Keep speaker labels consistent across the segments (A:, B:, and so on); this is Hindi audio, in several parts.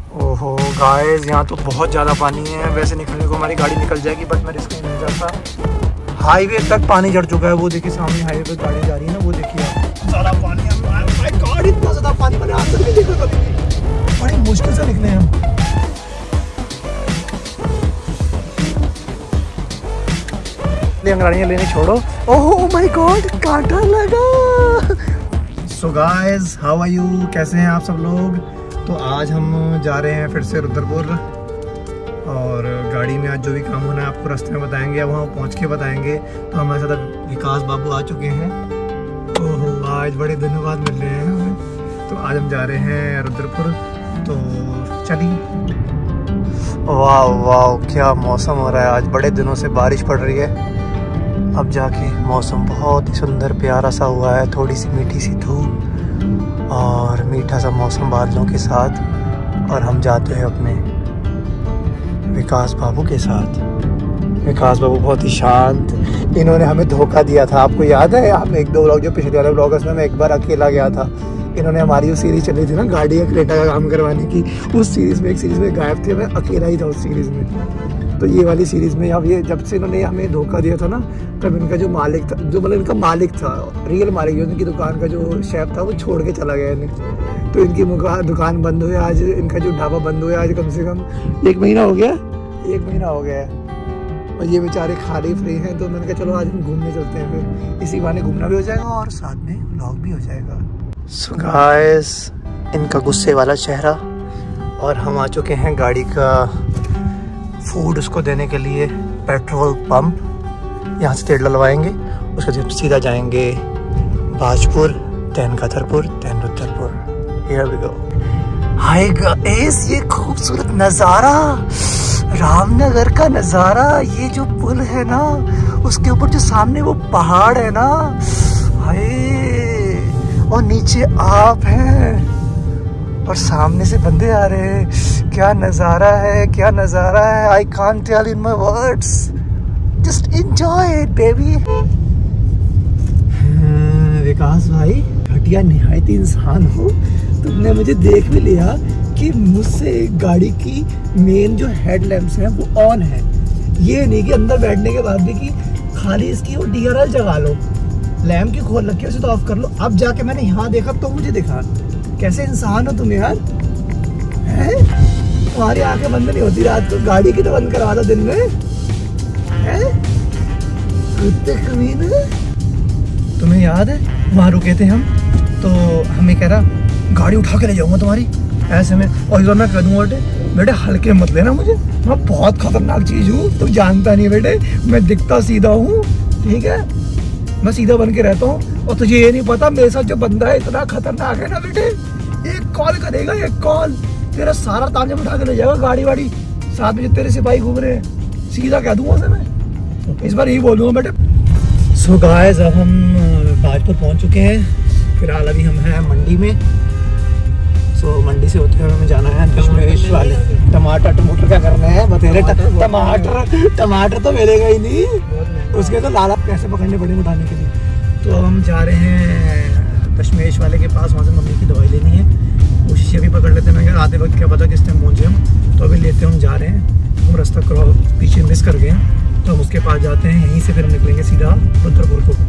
A: ओहो गाइस, यहाँ तो बहुत ज़्यादा पानी है। वैसे निकलने को हमारी गाड़ी निकल जाएगी, बट मैं रिस्क नहीं चाहता। हाईवे तक पानी चढ़ चुका है। वो देखिए सामने हाईवे पे गाड़ी जा रही है ना, वो देखिए ज़्यादा पानी है। माय गॉड, इतना ज़्यादा पानी मैंने आज तक नहीं देखा कभी भी। बड़ी मुश्किल से निकले हम। गाड़ियाँ लेने छोड़ो। ओह माय गॉड, कांटा लगा। So guys, how are you? कैसे हैं आप सब लोग? तो आज हम जा रहे हैं फिर से रुद्रपुर, और गाड़ी में आज जो भी काम होना है आपको रास्ते में बताएंगे या वहाँ पहुँच के बताएंगे। तो हमारे साथ विकास बाबू आ चुके हैं। ओहो, आज बड़े दिनों बाद मिल रहे हैं हमें। तो आज हम जा रहे हैं रुद्रपुर, तो चलिए। वाह वाह, क्या मौसम हो रहा है आज। बड़े दिनों से बारिश पड़ रही है, अब जाके मौसम बहुत ही सुंदर प्यारा सा हुआ है। थोड़ी सी मीठी सी धूप और मीठा सा मौसम बादलों के साथ। और हम जाते हैं अपने विकास बाबू के साथ। विकास बाबू बहुत ही शांत। इन्होंने हमें धोखा दिया था, आपको याद है? हम एक दो व्लॉग जो पिछले वाले व्लॉगर्स में मैं एक बार अकेला गया था। इन्होंने हमारी जो सीरीज चली थी ना, गाड़ी या क्रेटा का काम करवाने की, उस सीरीज़ में एक सीरीज़ में गायब थे। मैं अकेला ही था उस सीरीज़ में। तो ये वाली सीरीज़ में अब ये जब से इन्होंने हमें धोखा दिया था ना, तब इनका जो मालिक था, जो मतलब इनका मालिक था, रियल मालिक, जो इनकी दुकान का जो शेफ था, वो छोड़ के चला गया इन्हें। तो इनकी दुकान बंद हुई आज, इनका जो ढाबा बंद हुआ आज कम से कम 1 महीना हो गया। 1 महीना हो गया है और ये बेचारे खाली फ्री हैं। तो मैंने कहा चलो आज हम घूमने चलते हैं। फिर इसी बहाने घूमना भी हो जाएगा और साथ में व्लॉग भी हो जाएगा। सो गाइस, इनका गुस्से वाला चेहरा। और हम आ चुके हैं गाड़ी का फूड उसको देने के लिए पेट्रोल पंप। यहाँ से तेल डलवाएंगे, उसके बाद सीधा जाएंगे Bajpur, then Gadarpur, then Rudrapur. Here we go. Hi guys, ये खूबसूरत नज़ारा, रामनगर का नज़ारा। ये जो पुल है ना, उसके ऊपर जो सामने वो पहाड़ है ना, हाय, और नीचे आप हैं और सामने से बंदे आ रहे हैं। क्या नज़ारा है, क्या नज़ारा है। I can't tell in my words, just enjoy it baby. Vikas भाई, घटिया निहायती इंसान हो। तुमने मुझे देख भी लिया कि मुझसे गाड़ी की मेन जो हेडलैम्प्स हैं वो ऑन है। ये नहीं कि अंदर बैठने के बाद भी कि खाली इसकी वो DRL जगा लो, लैम्प की खोल रखी है उसे तो ऑफ कर लो। अब जाके मैंने यहाँ देखा तो मुझे दिखा। कैसे इंसान हो तुम यार, हैं? तुम्हारी आंखें बंद नहीं होती रात को, गाड़ी की तो बंद करवा दो दिन में, हैं? कुत्ते कमीने। तुम्हें याद है वहाँ रुके थे हम, तो हमें कह रहा गाड़ी उठा के ले जाऊंगा तुम्हारी, ऐसे में। और इधर मैं कह दूंगा बेटे हल्के मत लेना मुझे, मैं बहुत खतरनाक चीज़ हूँ, तुम जानता नहीं बेटे, मैं दिखता सीधा हूँ, ठीक है? मैं सीधा बन के रहता हूँ। और तुझे ये नहीं पता मेरे साथ जो बंदा है इतना खतरनाक है ना बेटे, एक कॉल करेगा, एक कॉल, तेरा सारा तांजम उठा के ले जाएगा। गाड़ी वाड़ी साथ में जो तेरे सिपाही घूम रहे हैं, सीधा कह दूंगा उसे मैं, इस बार यही बोलूँगा बेटे। सो गाइस, अब हम बाजपुर पहुँच चुके हैं। फिलहाल अभी हम हैं मंडी में। सो मंडी से होते हुए हमें जाना है दशमेश वाले। टमाटर क्या करने हैं बतेरे? टमाटर तो मिलेगा ही नहीं, उसके तो लाला पैसे पकड़ने पड़ेंगे उठाने के लिए। तो हम जा रहे हैं दशमेश वाले के पास, वहाँ से मम्मी की दवाई लेनी है। वो शीशे भी पकड़ लेते हैं, मैं आते वक्त क्या पता किस टाइम पहुँचे हम। तो अभी लेते हम जा रहे हैं, हम रास्ता पीछे मिस कर गए हैं, तो हम उसके पास जाते हैं। यहीं से फिर हम निकलेंगे सीधा रुद्रपुर को।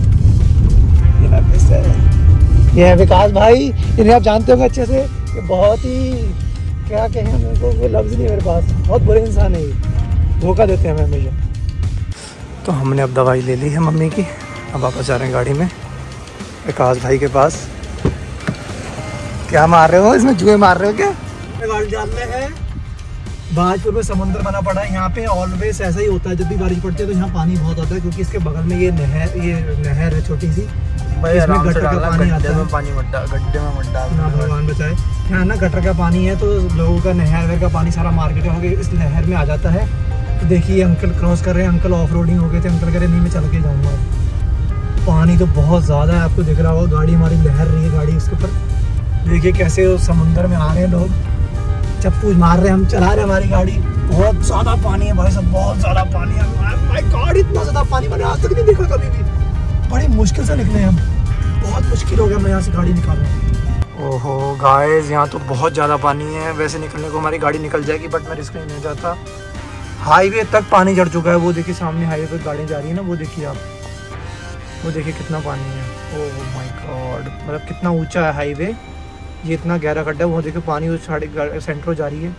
A: ये है विकास भाई, इन्हें आप जानते होंगे अच्छे से। ये बहुत ही, क्या कहें मेरे को, वो लफ्ज़ नहीं मेरे पास, बहुत बुरे इंसान है ये, धोखा देते हैं हमें हमेशा। तो हमने अब दवाई ले ली है मम्मी की, अब वापस जा रहे हैं गाड़ी में विकास भाई के पास। क्या मार रहे हो इसमें, जुए मार रहे हो क्या? गाड़ी डालने हैं बाजपुर में, समुद्र बना पड़ा है यहाँ पे। ऑलवेज ऐसा ही होता है, जब भी बारिश पड़ती है तो यहाँ पानी बहुत आता है, क्योंकि इसके बगल में ये नहर है छोटी सी, इसमें गटर का पानी आता है। गड्ढे में मत डालना, भगवान बचाए। यहाँ ना गटर का पानी है, तो लोगों का नहर का पानी सारा मार्केट होकर इस नहर में आ जाता है। तो देखिए अंकल क्रॉस कर रहे हैं, अंकल ऑफ रोडिंग हो गए थे, अंकल कह रहे नहीं मैं चल के जाऊँगा। पानी तो बहुत ज़्यादा है, आपको दिख रहा होगा, गाड़ी हमारी लहर रही है, गाड़ी उसके ऊपर। देखिए कैसे समुद्र में आ रहे हैं लोग, चप्पू मार रहे हैं, हम चला रहे हैं हमारी गाड़ी। बहुत ज़्यादा पानी है भाई साहब, बहुत ज़्यादा पानी है। माय गॉड, इतना ज़्यादा पानी मैंने आज तक नहीं देखा कभी भी। बड़ी मुश्किल से निकले हम, बहुत मुश्किल हो गया मैं यहाँ से गाड़ी निकालना। ओहो गाइस, यहाँ तो बहुत ज़्यादा पानी है। वैसे निकलने को हमारी गाड़ी निकल जाएगी, बट मैं रिस्क नहीं ले जाता। हाईवे तक पानी चढ़ चुका है। वो देखिए सामने हाईवे पे गाड़ी जा रही है ना, वो देखिए आप, वो देखिए कितना पानी है। ओह माय गॉड, मतलब कितना ऊंचा है हाईवे, ये इतना गहरा गड्ढा है। वो देखिए पानी उस साइड सेंटर जा रही है,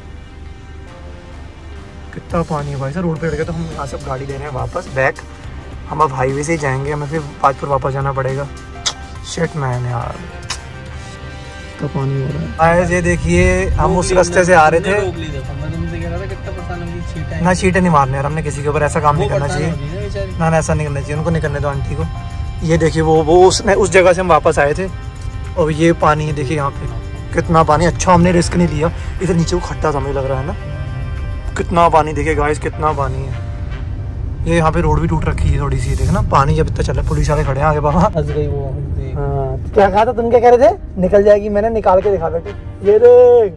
A: कितना पानी है भाई साहब। रोड पे अड़ गया तो हम यहाँ से गाड़ी ले रहे हैं वापस बैक। हम अब हाईवे से ही जाएंगे, हमें फिर पाजपुर वापस जाना पड़ेगा। शिट मैन यार, तो पानी हो रहा है। ये देखिए हम उस रास्ते से आ रहे थे ना, चीटे नहीं मारने यार हमने किसी के ऊपर, ऐसा काम नहीं करना चाहिए ना, ऐसा नहीं करना चाहिए। उनको नहीं करने दो आंटी को। ये देखिए वो उसने उस जगह से हम वापस आए थे, और ये पानी है देखिए यहाँ पे कितना पानी। अच्छा हमने रिस्क नहीं लिया, इधर नीचे वो खड्डा था मुझे लग रहा है ना, कितना पानी देखिए गाइस, कितना पानी है। ये यहाँ पे रोड भी टूट रखी है थोड़ी सी, देखना पानी जब इतना चल रहा है। पुलिस वाले खड़े हैं आगे बाबा। फंस गई वो। हाँ क्या कहा था तुम, क्या कह रहे थे? निकल जाएगी, मैंने निकाल के दिखा बेटे, ये देख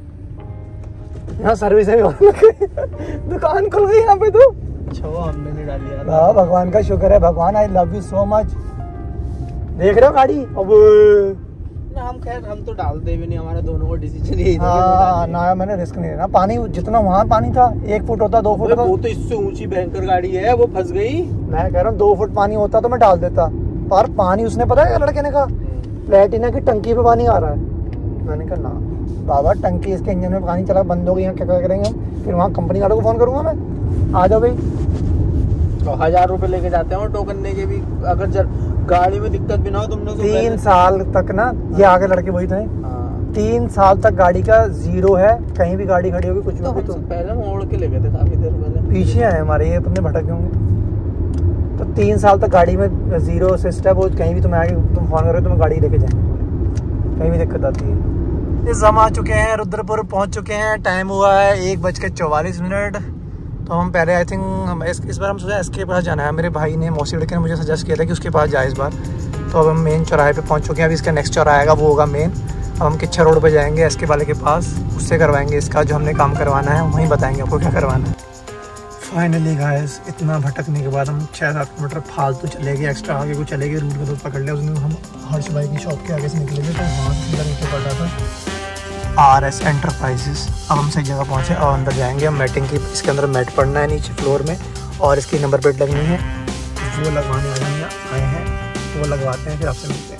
A: यहाँ सर्विस है। दुकान खुल गई यहाँ पे तो। हमने नहीं डाली यार। हाँ भगवान का शुक्र है, भगवान I love you so much. देख रहे हो गाड़ी अब
B: ना, हम खैर हम तो डालते भी नहीं, हमारा दोनों को डिसीजन यही था।
A: हाँ ना, मैंने रिस्क नहीं लेना। पानी जितना वहाँ पानी था 1 फुट होता 2 फुट होता,
B: वो तो इससे ऊंची भयंकर गाड़ी है, वो फंस गई।
A: मैं कह रहा हूँ 2 फुट पानी होता तो मैं डाल देता, पर पानी उसने पता है लड़के ने कहा प्लेटिना की टंकी पे पानी आ रहा है। मैंने कहा ना बाबा, टंकी इसके इंजन में पानी चला बंद हो गई, यहाँ क्या करेंगे हम? फिर वहाँ कंपनी वालों को फोन करूंगा मैं, आ जाओ भाई।
B: तो 1000 रुपए लेके जाते हैं ऑटो करने के भी, अगर गाड़ी में दिक्कत भी ना हो। तुमने
A: 3 साल तक ना, ये आगे लड़के वही थे, 3 साल तक गाड़ी का 0 है, कहीं भी गाड़ी खड़ी होगी कुछ भी। तो
B: पहले मोड़ के ले गए थे काफी देर पहले,
A: पीछे आए हमारे, ये अपने भटक होंगे। तो 3 साल तक गाड़ी में 0 सिस्टम, वो कहीं भी तुम आगे तुम फोन करो तुम्हें गाड़ी लेके जाएंगे, कहीं भी दिक्कत आती है। इस हम आ चुके हैं, रुद्रपुर पहुंच चुके हैं। टाइम हुआ है 1:44। तो हम पहले आई थिंक हम इस बार हम सोचा इसके पास जाना है। मेरे भाई ने, मौसी लड़के ने मुझे सजेस्ट किया था कि उसके पास जाए इस बार। तो अब हम मेन चौराहे पे पहुंच चुके हैं। अभी इसका नेक्स्ट चौराहा आएगा, वो होगा मेन। अब हम किच्छा रोड पे जाएंगे एसके वाले के पास, उससे करवाएंगे इसका जो हमने काम करवाना है, वहीं बताएंगे आपको क्या करवाना है। फाइनली गाइस, इतना भटकने के बाद हम 6-7 किलोमीटर फालतू चले गए, एक्स्ट्रा आगे को चले गए, रूट का तो पकड़ लिया उसने। हम हर्ष भाई की शॉप के आगे से निकले थे, तो वहाँ से सीधा नीचे पड़ रहा था RS एंटरप्राइजेस। अब हम सही जगह पहुँचे और अंदर जाएंगे। हम मैटिंग की, इसके अंदर मैट पड़ना है नीचे फ्लोर में, और इसकी नंबर प्लेट लगनी है, वो लगवाने आए हैं, वो लगवाते हैं, फिर आपसे मिलते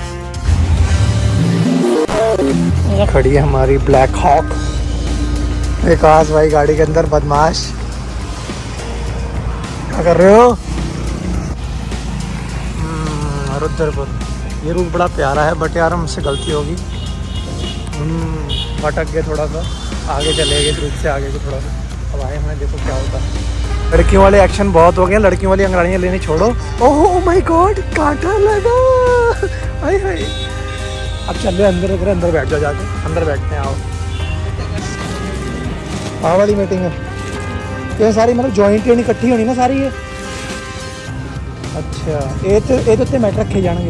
A: हैं। खड़ी है हमारी ब्लैक हॉक, विकास भाई गाड़ी के अंदर बदमाश। क्या कर रहे हो? रुद्रपुर, ये रूट बड़ा प्यारा है, बट यार हमसे गलती होगी, भटक गए थोड़ा सा, आगे चले गए रूट से आगे को थोड़ा सा। अब आए हमें, देखो क्या होता है। लड़कियों वाले एक्शन बहुत हो गए, लड़कियों वाली अंगड़ाइयाँ लेनी छोड़ो। ओह माय गॉड, कांटा लगा, हाय हाय। अब चल रहे अंदर, अंदर बैठ जाओ, जाके अंदर बैठते हैं। आओ, वहाँ वाली मीटिंग है ये सारी, मतलब जॉइंट होनी, इकट्ठी होनी ना सारी ये। अच्छा ये तो इतने मैट रखे जाएंगे,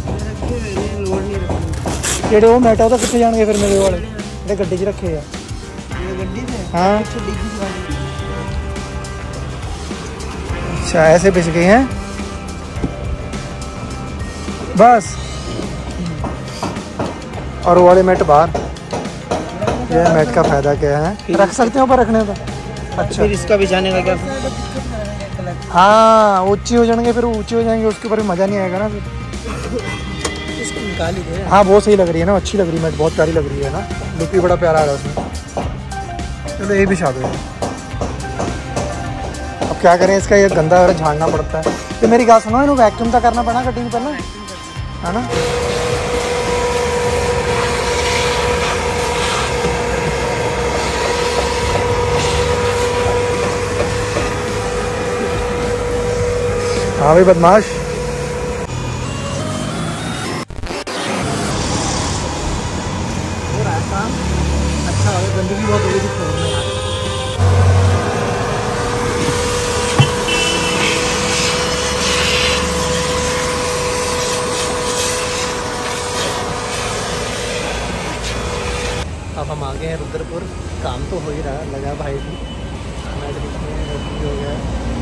A: जेडे वो मैट तो कितने जाएंगे फिर मेरे वाले ਜਿਹੜੇ ਗੱਡੀ 'ਚ ਰੱਖੇ ਆ? हाँ अच्छा, ऐसे बिछ गए हैं बस। और वो वाले मैट बाहर, ये मैट का फायदा क्या है, रख सकते हो ऊपर रखने का। अच्छा,
B: फिर इसका बिछाने का क्या?
A: हाँ ऊंची हो जाएंगे, फिर ऊंचे हो जाएंगे, उसके ऊपर मज़ा नहीं आएगा ना फिर।
B: इसको निकाल ही दे।
A: हाँ बहुत सही लग रही है ना, अच्छी लग रही है, मैट बहुत प्यारी लग रही है ना, लुक भी बड़ा प्यारा आ रहा है उसमें। चलो ये बिछा दो। अब क्या करें, इसका ये गंदा वगैरह झाड़ना पड़ता है। तो मेरी बात सुनो, इन्होंने वैक्यूम तो करना पड़ा कटिंग पहले, है ना? हाँ भाई बदमाश। अच्छा गंदगी बहुत हो गई थी फ्लोर में यार। अब हम आ गए हैं रुद्रपुर, काम तो हो ही रहा है, लगा भाई भी हो गया।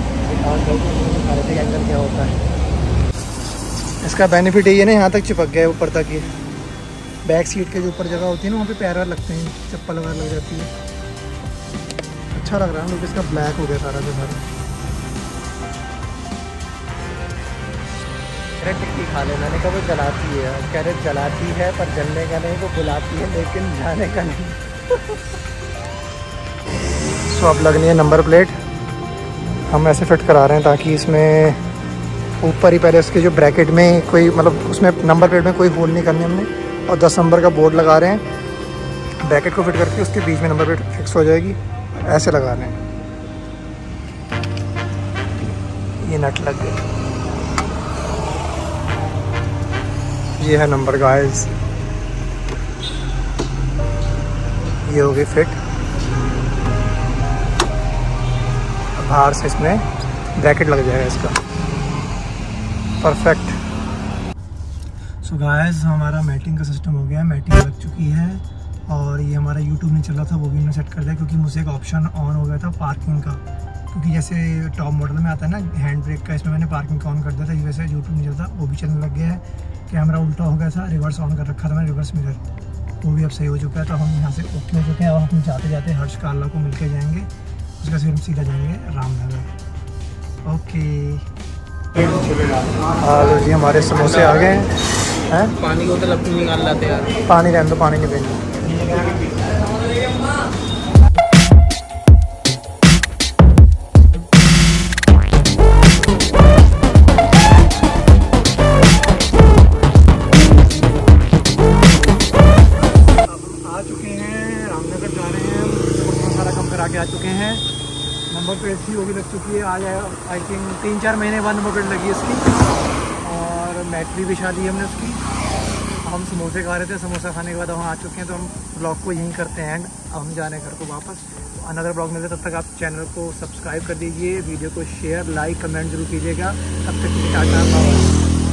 A: एंगल क्या होता है इसका बेनिफिट ये ना, यहाँ तक चिपक गया ऊपर तक, ये बैक सीट के जो ऊपर जगह होती है ना, वहाँ पे पैर लगते हैं, चप्पल वगैरह लग जाती है। अच्छा लग रहा है। लोग इसका ब्लैक हो गया सारा का सारा। टिक्की खा लेना, मैंने कहा वो जलाती है, कह रहे जलाती है पर जलने का नहीं, वो बुलाती है लेकिन जाने का नहीं। सो अब लगनी है नंबर प्लेट। हम ऐसे फिट करा रहे हैं ताकि इसमें ऊपर ही पहले उसके जो ब्रैकेट में कोई मतलब उसमें नंबर प्लेट में कोई होल नहीं करनी हमने, और 10 नंबर का बोर्ड लगा रहे हैं। ब्रैकेट को फिट करके उसके बीच में नंबर प्लेट फिक्स हो जाएगी। ऐसे लगा रहे हैं। ये नट लग गए। ये है नंबर गाइस, ये हो गई फिट। बाहर से इसमें ब्रैकेट लग जाएगा इसका, परफेक्ट। सो गाइस हमारा मैटिंग का सिस्टम हो गया है, मैटिंग लग चुकी है। और ये हमारा यूट्यूब नहीं चल रहा था, वो भी हमने सेट कर दिया, क्योंकि मुझसे एक ऑप्शन ऑन हो गया था पार्किंग का, क्योंकि जैसे टॉप मॉडल में आता है ना हैंड ब्रेक का, इसमें मैंने पार्किंग का ऑन कर दिया था। इस वजह से यूट्यूब नहीं चलता, वो भी चलने लग गया है। कैमरा उल्टा हो गया था, रिवर्स ऑन कर रखा था मैंने, रिवर्स मिरर, वो भी अब सही हो चुका है। तो हम यहाँ से ओके हो चुके हैं। और हम जाते जाते हर्ष काला को मिल के जाएंगे, उसका फिर हम सीधा जाएंगे रामनगर। ओके हेलो जी, हमारे समोसे आ गए हैं।
B: पानी को तो लपटी निकाल लाते यार,
A: पानी रहने दो, पानी नहीं पीना। आ चुके हैं रामनगर, जा रहे हैं। सारा काम करा के आ चुके हैं। नंबर प्लेट थी वो भी लग चुकी है। आज आई थिंक 3-4 महीने बाद नंबर प्लेट लगी इसकी। और बैटरी भी शादी हमने उसकी। हम समोसे खा रहे थे, समोसा खाने के बाद हम आ चुके हैं। तो हम ब्लॉग को यहीं करते हैं एंड। अब हम जाने घर को वापस। अनदर ब्लॉग मिलते, तब तक आप चैनल को सब्सक्राइब कर दीजिए, वीडियो को शेयर लाइक कमेंट जरूर कीजिएगा। तब तक टाटा बाय।